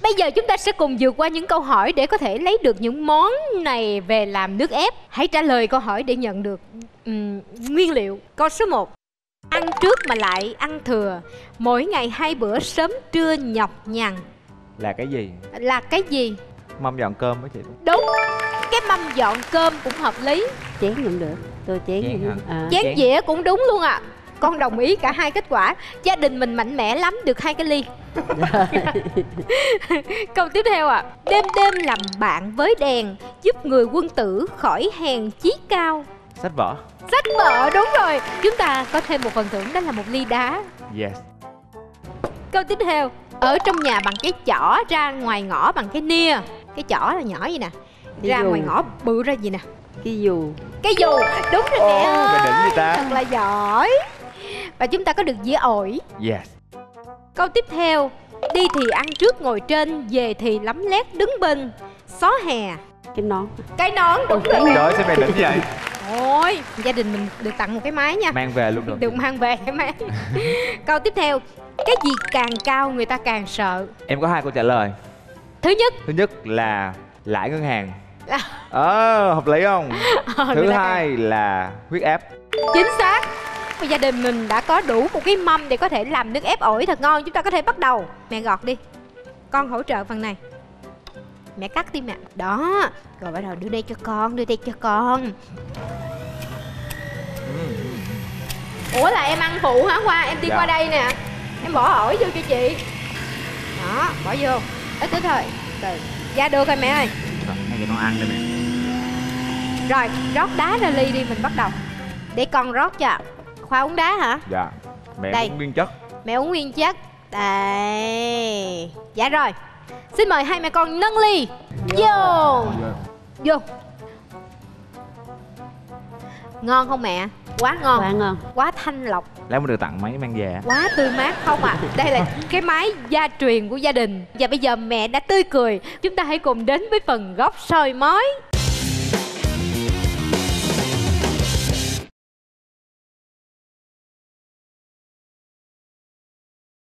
Bây giờ chúng ta sẽ cùng vượt qua những câu hỏi để có thể lấy được những món này về làm nước ép. Hãy trả lời câu hỏi để nhận được nguyên liệu. Câu số 1. Ăn trước mà lại ăn thừa, mỗi ngày 2 bữa sớm trưa nhọc nhằn. Là cái gì? Là cái gì? Mâm dọn cơm đó chị. Đúng. Cái mâm dọn cơm cũng hợp lý. Chén cũng được. Tôi chén Chén cũng hả? Chén dĩa cũng đúng luôn ạ. Con đồng ý cả hai kết quả. Gia đình mình mạnh mẽ lắm, được 2 cái ly. Câu tiếp theo ạ. Đêm đêm làm bạn với đèn, giúp người quân tử khỏi hèn chí cao. Sách vở. Sách vở, đúng rồi. Chúng ta có thêm một phần thưởng, đó là một ly đá. Yes. Câu tiếp theo. Ở trong nhà bằng cái chỏ, ra ngoài ngõ bằng cái nia. Cái chỏ là nhỏ gì nè, ra ngoài ngõ bự ra gì nè? Cái dù. Cái dù, đúng rồi nè. Mày đỉnh gì ta? Thật là giỏi. Và chúng ta có được dĩa ổi. Yes. Câu tiếp theo. Đi thì ăn trước ngồi trên, về thì lấm lét đứng bên xó hè. Cái nón. Cái nón, đúng rồi. Trời ơi, sao mày đỉnh vậy? Ôi, gia đình mình được tặng một cái máy nha. Mang về luôn được. Được mang về cái máy. Câu tiếp theo. Cái gì càng cao người ta càng sợ? Em có 2 câu trả lời. Thứ nhất. Thứ nhất là lãi ngân hàng. Hợp lý không? Thứ hai là huyết áp. Chính xác. Và gia đình mình đã có đủ một cái mâm để có thể làm nước ép ổi thật ngon. Chúng ta có thể bắt đầu. Mẹ gọt đi, con hỗ trợ phần này. Mẹ cắt đi mẹ. Đó. Rồi bắt đầu đưa đây cho con, đưa đây cho con. Ủa là em ăn phụ hả Hoa? Em đi qua đây nè. Em bỏ ổi vô cho chị. Đó, bỏ vô. Ít ít thôi. Từ. Dạ được rồi mẹ ơi. Rồi, ngay cho con ăn đây mẹ. Rồi, rót đá ra ly đi, mình bắt đầu. Để con rót cho. Khoa uống đá hả? Dạ. Mẹ Đây. uống nguyên chất. Mẹ uống nguyên chất. Đây. Dạ rồi. Xin mời hai mẹ con nâng ly. Vô. Vô. Ngon không mẹ? Quá ngon. Quá ngon. Quá thanh lọc. Lát mới được tặng máy mang về. Quá tươi mát không ạ? Đây là cái máy gia truyền của gia đình. Và bây giờ mẹ đã tươi cười. Chúng ta hãy cùng đến với phần góc soi mói.